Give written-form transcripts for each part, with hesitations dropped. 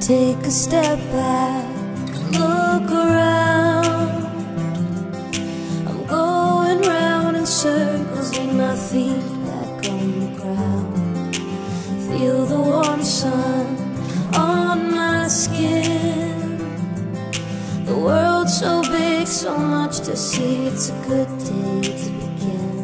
Take a step back, look around. I'm going round in circles with my feet back on the ground. Feel the warm sun on my skin. The world's so big, so much to see. It's a good day to begin.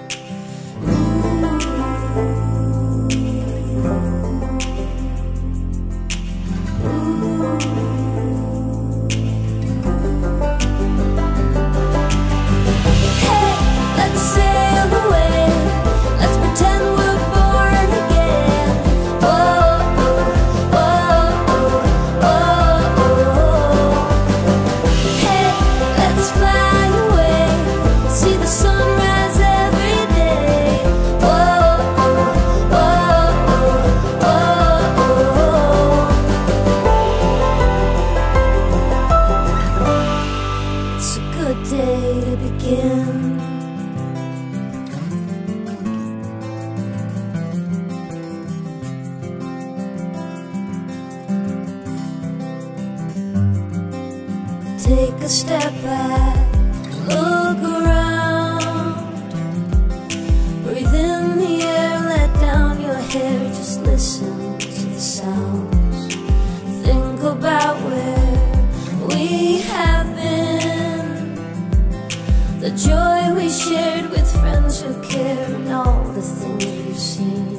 Day to begin. Take a step back, look around. Breathe in the air, let down your hair. Just listen to the sounds. Think about where we have been, the joy we shared with friends who care, and all the things we've seen.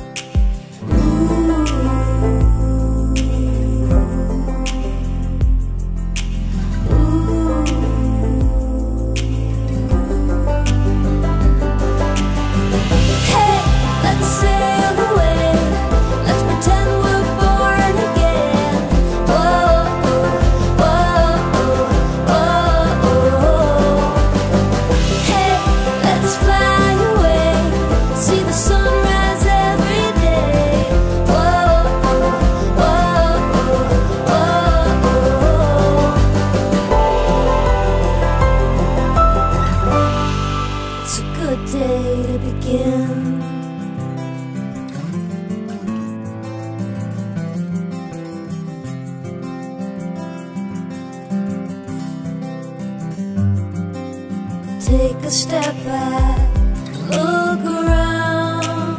Day to begin. Take a step back, look around.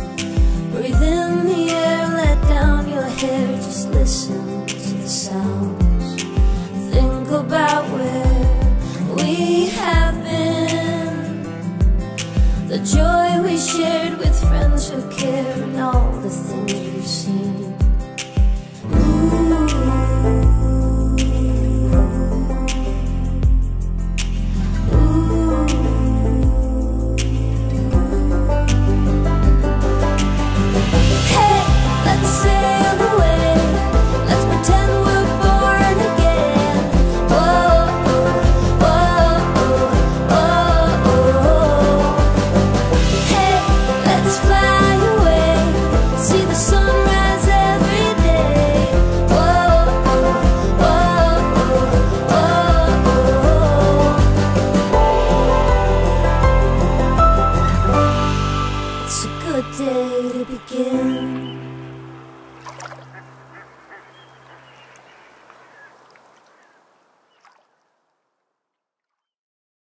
Breathe in the air, let down your hair. Just listen to the sound.